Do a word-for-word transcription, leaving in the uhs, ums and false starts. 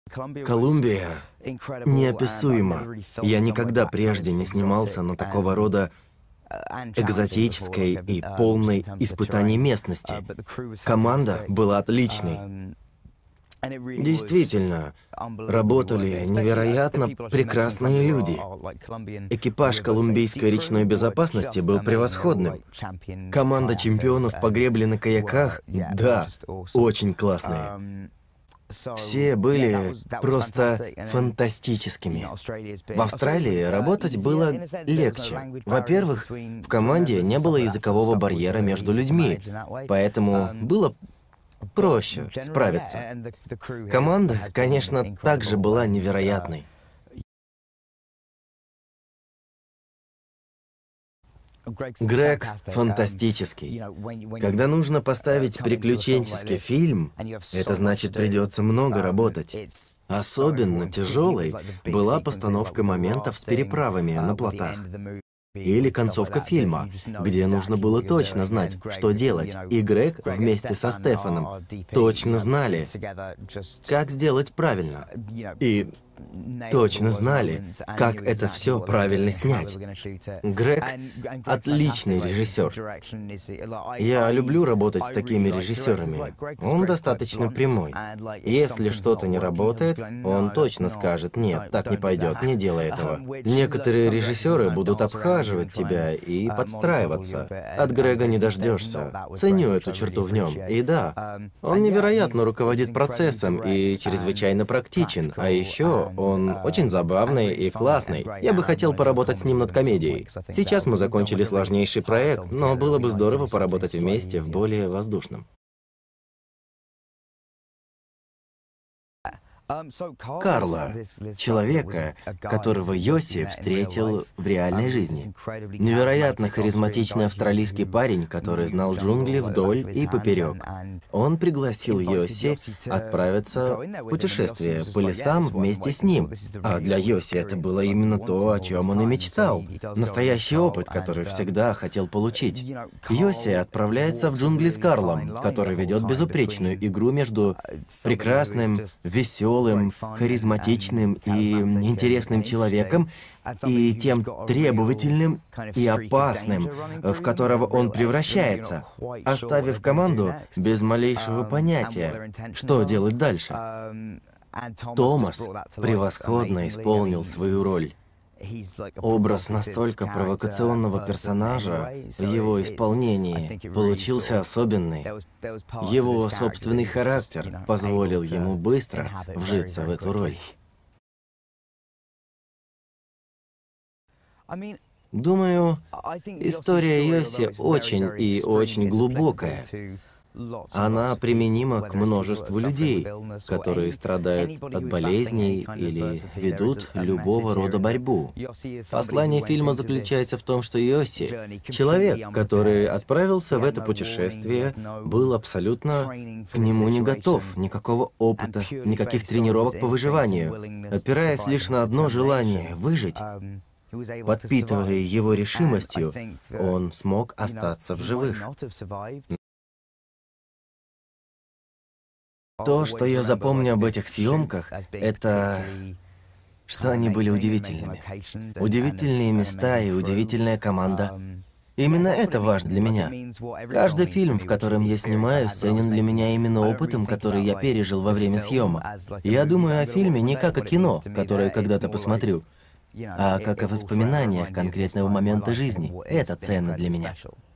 Колумбия неописуема. Я никогда прежде не снимался на такого рода экзотической и полной испытаний местности. Команда была отличной. Действительно, работали невероятно прекрасные люди. Экипаж колумбийской речной безопасности был превосходным. Команда чемпионов по гребле на каяках, да, очень классная. Все были просто фантастическими. В Австралии работать было легче. Во-первых, в команде не было языкового барьера между людьми, поэтому было проще справиться. Команда, конечно, также была невероятной. Грег фантастический. Когда нужно поставить приключенческий фильм, это значит, придется много работать. Особенно тяжелой была постановка моментов с переправами на плотах. Или концовка фильма, где нужно было точно знать, что делать. И Грег вместе со Стефаном точно знали, как сделать правильно. И точно знали, как это все правильно снять. Грег — отличный режиссер. Я люблю работать с такими режиссерами. Он достаточно прямой. Если что-то не работает, он точно скажет: нет, так не пойдет, не делай этого. Некоторые режиссеры будут обхаживать тебя и подстраиваться. От Грега не дождешься. Ценю эту черту в нем. И да, он невероятно руководит процессом и чрезвычайно практичен. А еще он очень забавный и классный. Я бы хотел поработать с ним над комедией. Сейчас мы закончили сложнейший проект, но было бы здорово поработать вместе в более воздушном. Карла, человека, которого Йоси встретил в реальной жизни. Невероятно харизматичный австралийский парень, который знал джунгли вдоль и поперек. Он пригласил Йоси отправиться в путешествие по лесам вместе с ним. А для Йоси это было именно то, о чем он и мечтал. Настоящий опыт, который всегда хотел получить. Йоси отправляется в джунгли с Карлом, который ведет безупречную игру между прекрасным, веселым, харизматичным и интересным человеком и тем требовательным и опасным, в которого он превращается, оставив команду без малейшего понятия, что делать дальше. Томас превосходно исполнил свою роль. Образ настолько провокационного персонажа в его исполнении получился особенный. Его собственный характер позволил ему быстро вжиться в эту роль. Думаю, история Йоси очень и очень глубокая. Она применима к множеству людей, которые страдают от болезней или ведут любого рода борьбу. Послание фильма заключается в том, что Йоси, человек, который отправился в это путешествие, был абсолютно к нему не готов, никакого опыта, никаких тренировок по выживанию, опираясь лишь на одно желание — выжить. Подпитывая его решимостью, он смог остаться в живых. То, что я запомню об этих съемках, это что они были удивительными. Удивительные места и удивительная команда. Именно это важно для меня. Каждый фильм, в котором я снимаюсь, ценен для меня именно опытом, который я пережил во время съемок. Я думаю о фильме не как о кино, которое когда-то посмотрю, а как о воспоминаниях конкретного момента жизни. Это ценно для меня.